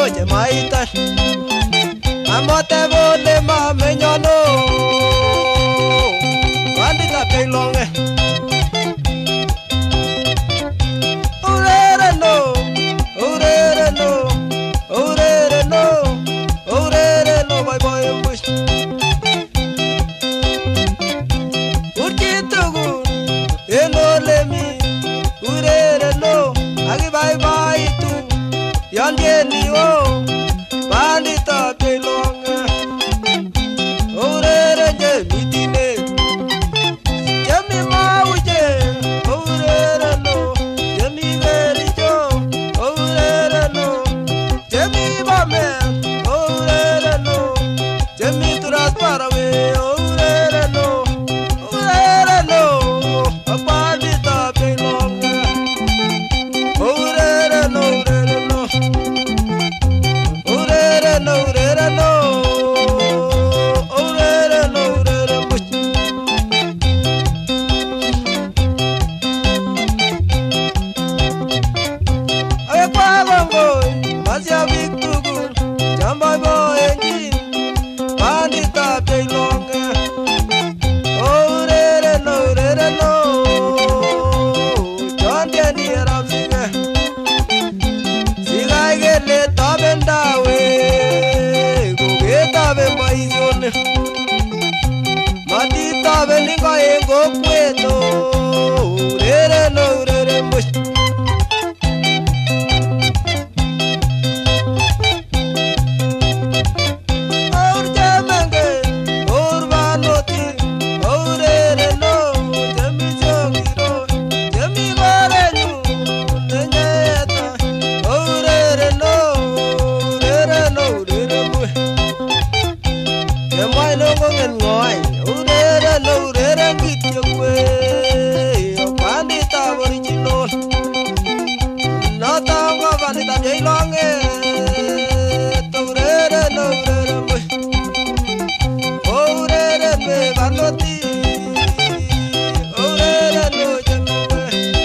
je maita amote bole ma menyono bandita pelonge urere no boy boy bush urkitugu enolemi urere no agi bye bye tu yandeni o bandita pelonge urere je mitine jemi mauje urere no jemi verijo urere no jemi bame urere no jemi turat parawe urere no bandita pelonge urere no Matita belinga ego cueto urere no urere mush aur jamenge urbanoti urere no jami jongiro jami gorenyu nenyeta urere no urere mush kemai no ngongen ngoi urere no urere ngityo kwe bandita original no tango bandita jailonge to urere no urere mui urere me bandoti urere no jemwe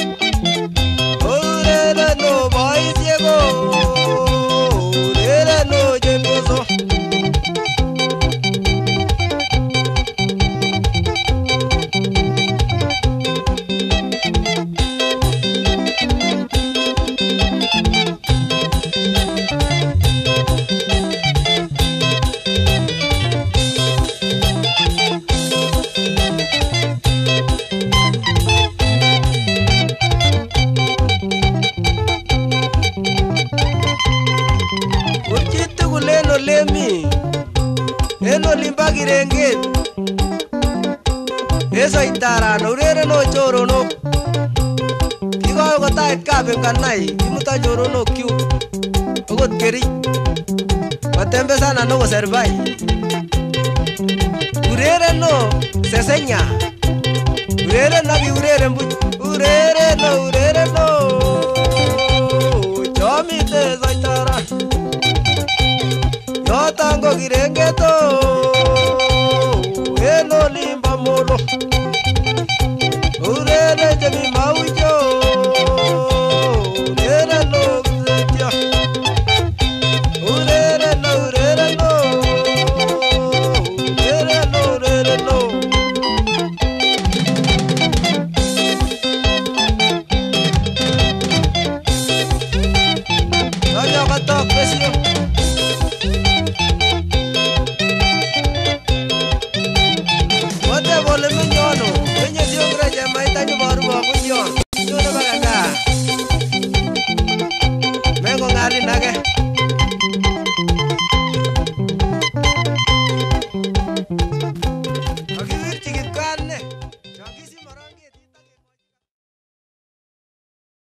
urere no boy ciego urere no jemboso eno limba girenge esa itara no urere no choro no kigo go ta kabe kanai imuta choro no kyu ogot keri patembe sana no servai urere no sesenya urere na bi urere mbu urere no chomi te zaitara yo tango girenge to eno limba molo